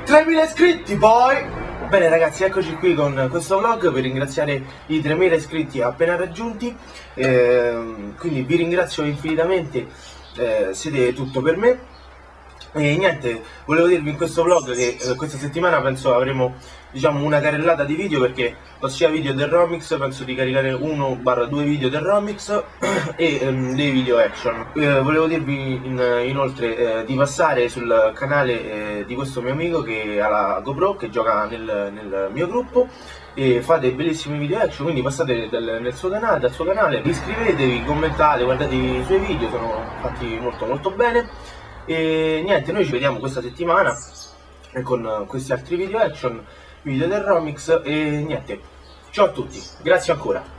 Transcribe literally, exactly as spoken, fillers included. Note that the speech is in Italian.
tremila iscritti poi! Bene ragazzi, eccoci qui con questo vlog per ringraziare i tremila iscritti appena raggiunti, eh, quindi vi ringrazio infinitamente, eh, siete tutto per me. E niente, volevo dirvi in questo vlog che eh, questa settimana penso avremo, diciamo, una carrellata di video, perché ho sia video del Romix, penso di caricare uno barra due video del Romix e ehm, dei video action. Eh, volevo dirvi in, inoltre eh, di passare sul canale eh, di questo mio amico che ha la GoPro, che gioca nel, nel mio gruppo e fa dei bellissimi video action, quindi passate dal, nel suo canale, dal suo canale, iscrivetevi, commentate, guardate i suoi video, sono fatti molto molto bene. E niente, noi ci vediamo questa settimana con questi altri video action, video del Romix e niente, ciao a tutti, grazie ancora.